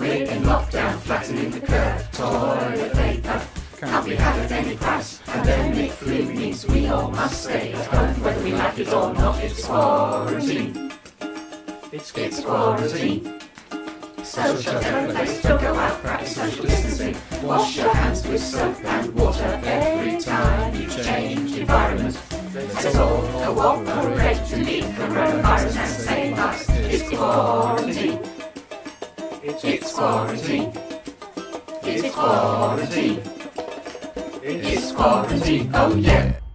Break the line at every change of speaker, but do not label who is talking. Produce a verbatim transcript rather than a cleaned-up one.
We're in lockdown, flattening the curve. Toilet paper can't be had at any price. Pandemic flu means we all must stay at home. Whether we like it or not, it's quarantine. It's, it's quarantine. Social shelter in place, don't go out, practice social distancing. Wash your hands with soap and water every time you change environment. Let's all cooperate to meet coronavirus and save us. It's quarantine. It's quarantine. It's quarantine. It's quarantine. Oh yeah.